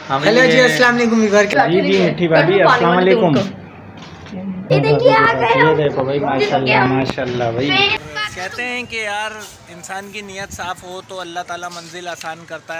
Hello जी, अस्सलाम वालेकुम viewer. जी मिठी भाभी अस्सलाम वालेकुम। ये देखिए आ गए। ये देखो भाई माशाल्लाह माशाल्लाह भाई। कहते हैं कि यार इंसान की नीयत साफ हो तो अल्लाह ताला मंजिल आसान करता है।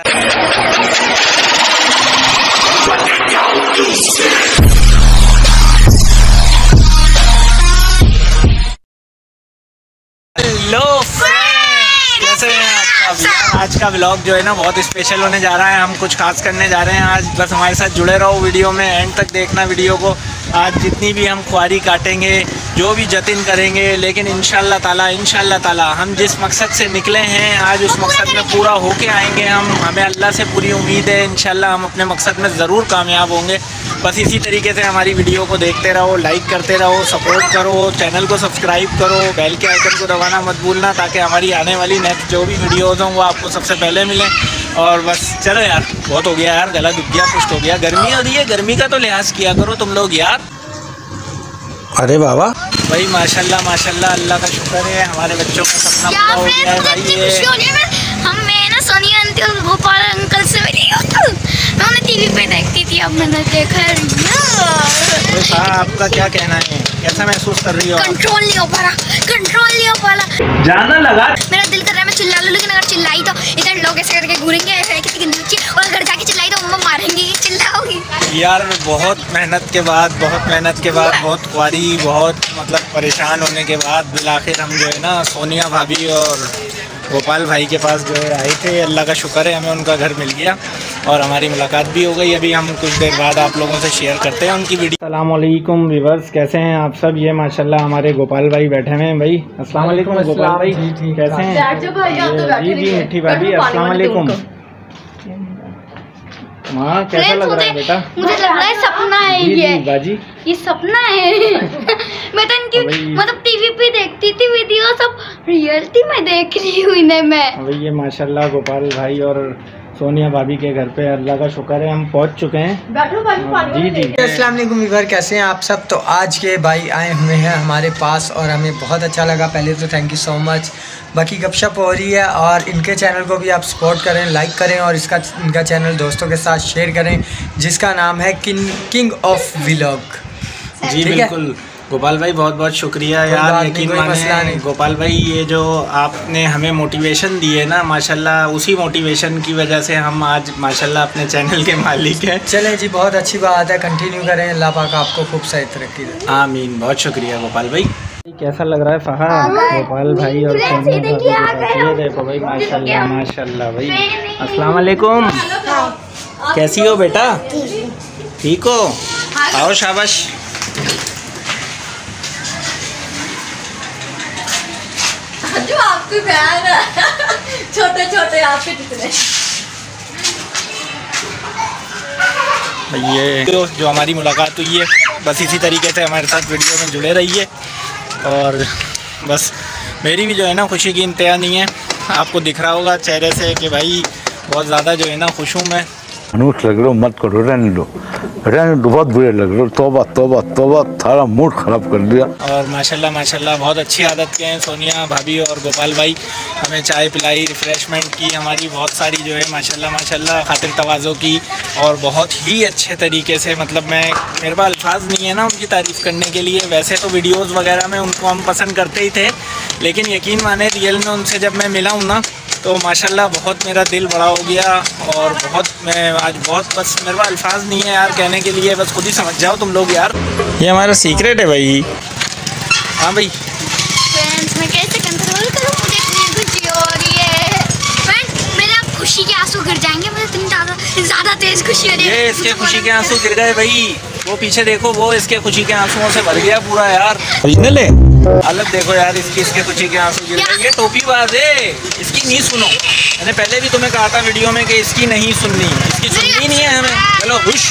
हेलो कैसे हैं आप? आज का व्लॉग जो है ना बहुत स्पेशल होने जा रहा है। हम कुछ खास करने जा रहे हैं आज। बस हमारे साथ जुड़े रहो वीडियो में, एंड तक देखना वीडियो को। आज जितनी भी हम ख्वारी काटेंगे, जो भी जतिन करेंगे, लेकिन इंशाल्लाह ताला हम जिस मकसद से निकले हैं आज उस मकसद में पूरा होके आएंगे हम। हमें अल्लाह से पूरी उम्मीद है इंशाल्लाह हम अपने मकसद में ज़रूर कामयाब होंगे। बस इसी तरीके से हमारी वीडियो को देखते रहो, लाइक करते रहो, सपोर्ट करो, चैनल को सब्सक्राइब करो, बेल के आइकन को दबाना मत भूलना ताकि हमारी आने वाली नेक्स्ट जो भी वीडियोज़ हों वो आपको सबसे पहले मिलें। और बस चलो यार, बहुत हो गया यार, गला दुख गया, कुछ हो गया। गर्मी हो रही है, गर्मी का तो लिहाज किया करो तुम लोग यार। अरे बाबा भाई माशाल्लाह माशाल्लाह, अल्लाह का शुक्र है हमारे बच्चों का सपना पूरा हो गया है भाई। मैं ना सोनिया आंटी और गोपाल अंकल से मिली हूँ। मैं उन्हें टीवी पे देखती थी, अब मैंने देखा है। तो आपका क्या कहना है, कैसा महसूस कर रही हो? कंट्रोल नहीं हो पा रहा। जाना लगा। मेरा दिल कर रहा है मैं चिल्ला लूँ, लेकिन अगर चिल्लाई तो इधर लोग ऐसे करके घूरेंगे, ऐसे कितनी नीचे, और अगर जाके चिल्लाई तो मम्मा मारेंगी, चिल्लाओगी। यार बहुत मेहनत के बाद बहुत ख्वारी, बहुत मतलब परेशान होने के बाद बिलाखिर हम जो है ना सोनिया भाभी और गोपाल भाई के पास जो है आए थे। अल्लाह का शुक्र है हमें उनका घर मिल गया और हमारी मुलाकात भी हो गई। अभी हम कुछ देर बाद आप लोगों से शेयर करते हैं उनकी वीडियो। अस्सलाम वालेकुम व्यूअर्स, कैसे हैं आप सब? ये माशाल्लाह हमारे गोपाल भाई बैठे हुए हैं भाई। अस्सलाम वालेकुम गोपाल भाई, कैसे हैं? जी मिठी भाभी अस्सलाम वालेकुम। माँ कैसा लग रहा है बेटा? मुझे लग रहा है सपना है ये सपना है। मैं तो इनकी मतलब टीवी पे देखती थी वीडियो, सब रियलिटी में देख रही हूँ इन्हें मैं। अभी ये माशाल्लाह गोपाल भाई और सोनिया भाभी के घर पे अल्लाह का शुक्र है हम पहुंच चुके हैं। जी अस्सलाम वालेकुम व्यूअर, कैसे हैं आप सब? तो आज के भाई आए हुए हैं हमारे पास और हमें बहुत अच्छा लगा। पहले तो थैंक यू सो मच। बाकी गपशप हो रही है और इनके चैनल को भी आप सपोर्ट करें, लाइक करें और इनका चैनल दोस्तों के साथ शेयर करें जिसका नाम है किंग ऑफ व्लॉग। जी बिल्कुल गोपाल भाई, बहुत बहुत शुक्रिया यार। यकीन माने गोपाल भाई, ये जो आपने हमें मोटिवेशन दी है ना माशाल्लाह, उसी मोटिवेशन की वजह से हम आज माशाल्लाह अपने चैनल के मालिक हैं। चलें जी, बहुत अच्छी बात है, कंटिन्यू करें। अल्लाह पाक आपको खूब सही तरक्की दे। आमीन, बहुत शुक्रिया गोपाल भाई। कैसा लग रहा है फहाद? गोपाल भाई और सोनिया भाभी, ये देखो भाई माशाल्लाह माशाल्लाह भाई। अस्सलाम वालेकुम, कैसी हो बेटा? ठीक हो? आओ शाबाश। जो आपकी बहन है, छोटे छोटे आपके जितने। ये जो हमारी मुलाकात हुई है, बस इसी तरीके से हमारे साथ वीडियो में जुड़े रहिए। और बस मेरी भी जो है ना खुशी की इंतहा नहीं है। आपको दिख रहा होगा चेहरे से कि भाई बहुत ज़्यादा जो है ना खुश हूँ मैं। मनुष्य लग रहे हो, मत करो, रहने दो, बहुत बुरे लग रहे हो। तौबा तौबा तौबा, थारा मूड ख़राब कर दिया। और माशाल्लाह माशाल्लाह बहुत अच्छी आदत के हैं सोनिया भाभी और गोपाल भाई। हमें चाय पिलाई, रिफ़्रेशमेंट की, हमारी बहुत सारी जो है माशाल्लाह माशाल्लाह खातिर तवाज़ो की, और बहुत ही अच्छे तरीके से, मतलब मेरे पास अल्फाज नहीं है ना उनकी तारीफ़ करने के लिए। वैसे तो वीडियोज़ वगैरह में उनको हम पसंद करते ही थे, लेकिन यकीन माने रियल में उनसे जब मैं मिला हूँ ना तो माशाल्लाह बहुत मेरा दिल बड़ा हो गया। और बहुत मैं आज बहुत, बस मेरे पास अल्फाज नहीं है यार कहने के लिए, बस खुद ही समझ जाओ तुम लोग यार। ये हमारा सीक्रेट है भाई। हाँ भाई, फ्रेंड्स मैं कैसे कंट्रोल करूँ, मुझे इतनी खुशी हो रही है। फ्रेंड्स मेरे अब खुशी के आंसू गिर जाएंगे, मुझे इतनी ज़्यादा तेज़ खुशी हो रही है। ये इसके खुशी के आंसू गिर गए भाई, वो पीछे देखो, वो इसके खुशी के आंसुओं से भर गया पूरा यार। ओरिजिनल है, अलग देखो यार, इसके खुशी के आंसू गिर गए। ये टोपी बाज है, इसकी नहीं सुनो। मैंने पहले भी तुम्हें कहा था वीडियो में कि इसकी नहीं सुननी, इसकी सुननी नहीं है हमें। चलो खुश।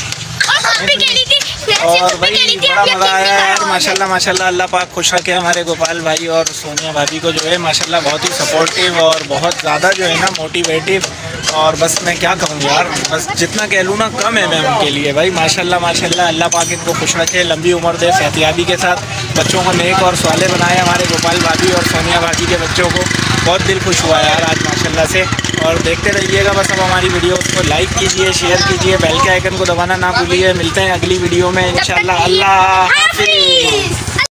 और भाई बड़ा मज़ा आया यार माशाल्लाह माशाल्लाह। अल्लाह पाक खुश रखे हमारे गोपाल भाई और सोनिया भाभी को जो है माशाल्लाह, बहुत ही सपोर्टिव और बहुत ज़्यादा जो है ना मोटिवेटिव। और बस मैं क्या कहूँ यार, बस जितना कह लूँ ना कम है मैं उनके लिए भाई। माशाल्लाह माशाल्लाह, अल्लाह पाक इनको खुश रखे, लंबी उम्र दे, सेहतियाबी के साथ बच्चों को नेक और स्वाले बनाए हमारे गोपाल भाभी और सोनिया भाभी के बच्चों को। बहुत दिल खुश हुआ यार आज माशाल्लाह से। और देखते रहिएगा बस अब हमारी वीडियोस को लाइक कीजिए, शेयर कीजिए, बेल के आइकन को दबाना ना भूलिए। मिलते हैं अगली वीडियो में इंशाल्लाह। अल्लाह हाफिज़।